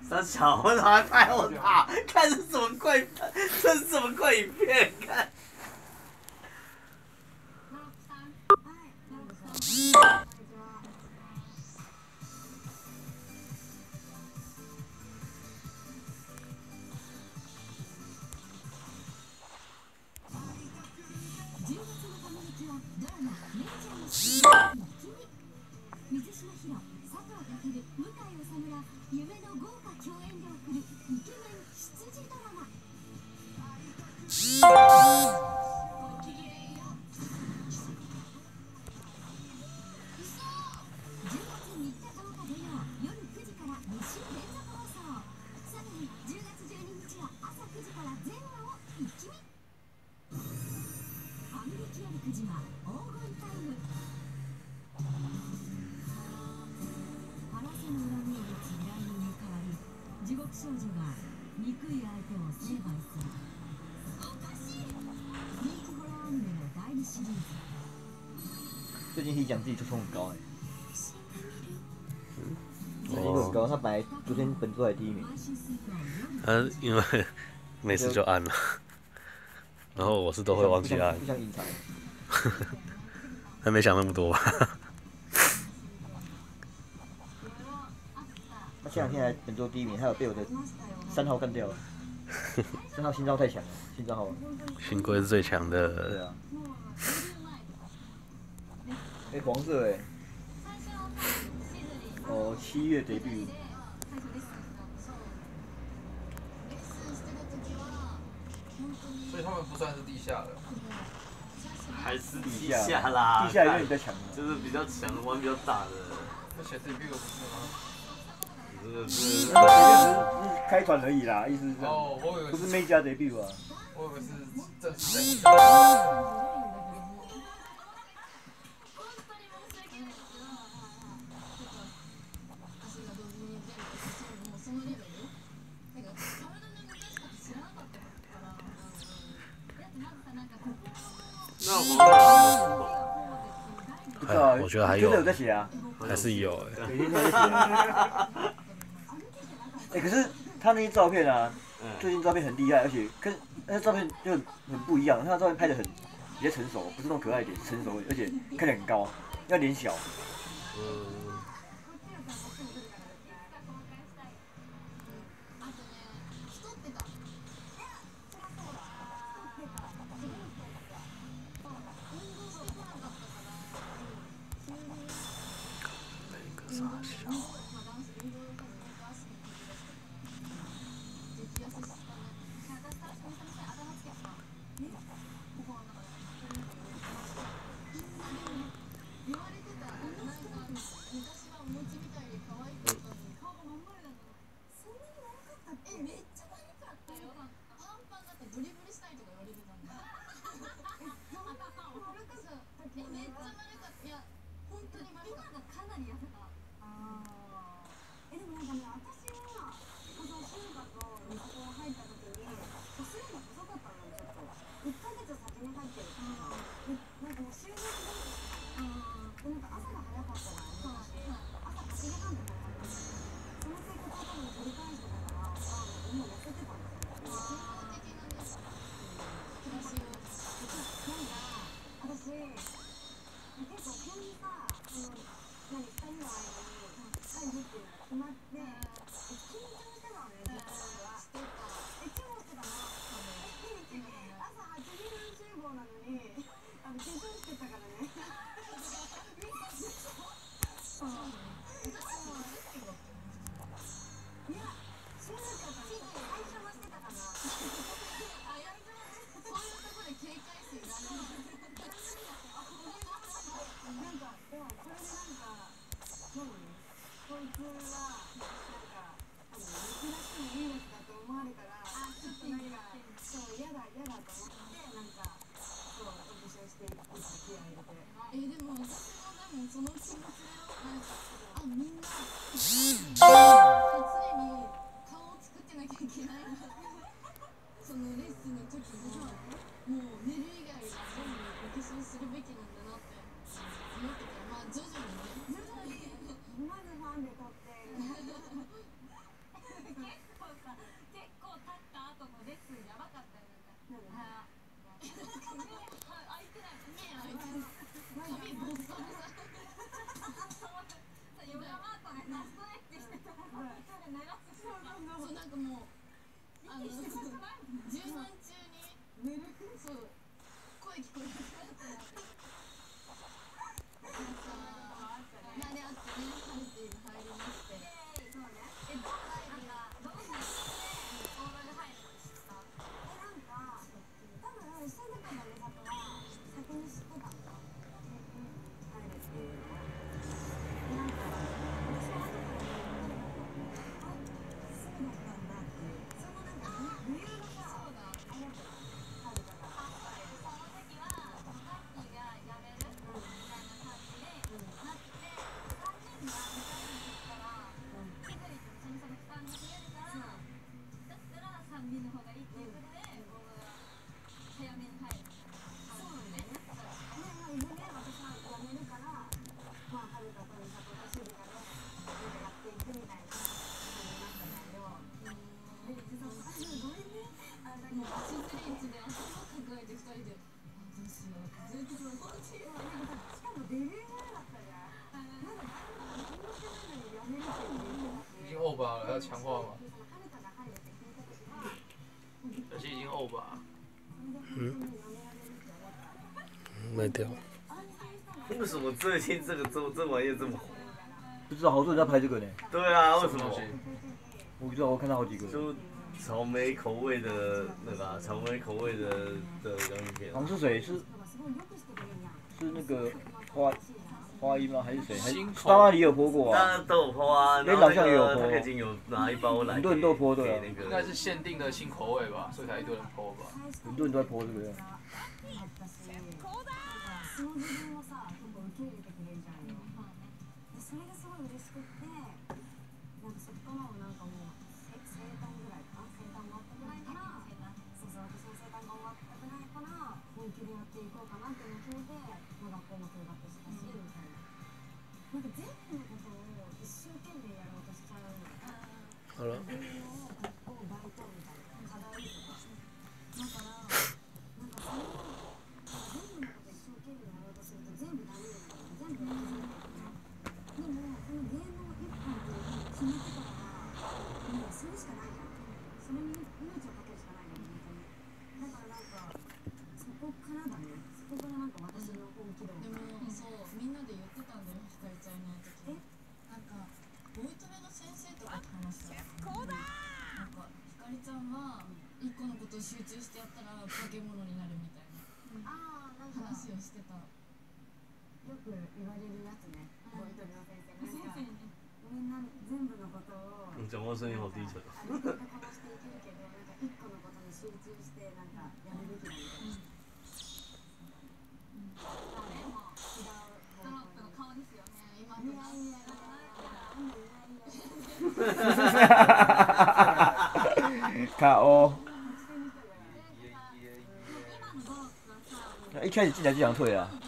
三小，为什么还拍我他？看这是什么怪，这是什么怪影片？看。最近可以讲自己抽很高成绩很高，他本来昨天本周还第1名。 因为没事就按了，然后我是都会忘记按。 不想隐藏。 还没想那么多吧？ 他前2天还本周第1名，还有被我的3号干掉了。3号新招太强了，新招号。 新龟是最强的。 对啊。黄色哦，7月debut。 所以他们不算是地下的。 还是地下啦，地下有点比较强，就是比较强，玩比较大的。 那写 debut 不是吗？ 这是开团而已啦，意思是这样。 哦，我以为不是 major debut 啊。 我以为是正式赛。 那我觉得还有。 真的有在写啊？ 还是有每天都在写。可是他那些照片啊，最近照片很厉害，而且跟那照片就很不一样。他的照片拍得很比较成熟，不是那种可爱一点，成熟，而且看起来很高，要脸小。 まずファンで撮って已经欧巴了，要强化吗？而且已经欧巴。 卖掉。 为什么最近这玩意这么红？ 不知道好多人在拍这个呢。 对啊，为什么？ 我不知道，我看到好几个。 就草莓口味的那个、啊，草莓口味的洋芋片。 好像是谁？是那个花音吗？还是谁？还是巴巴里有播过啊？ 当然都有播啊， 连老乡也有播。 他已经有拿一包来。 很多人都播对啊。 应该是限定的新口味吧，所以才一堆人播吧。 很多人都在播这个。 好了。 集中してやったら化け物になるみたいな話をしてた。よく言われるやつね。ボイトレの先生みんな全部のことを讲话声音好低沉。 話していけるけど、なんか一個のことに集中してなんかやるべきだみたいな。トロップの顔ですよね。今と顔。一开始进来就想退啊。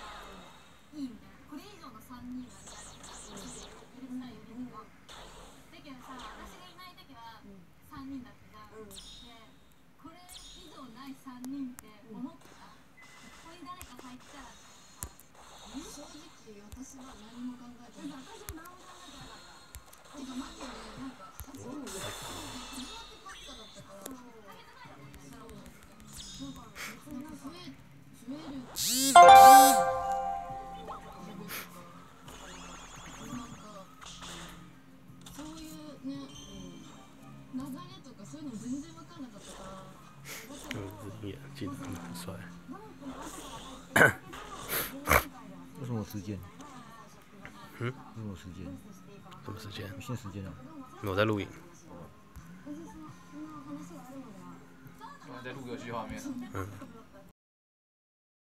记得很帅。 为什么有时间？ 嗯？ 为什么有时间？ 什么时间？ 有限时间啊。 我在录影。 我在录游戏画面。 嗯。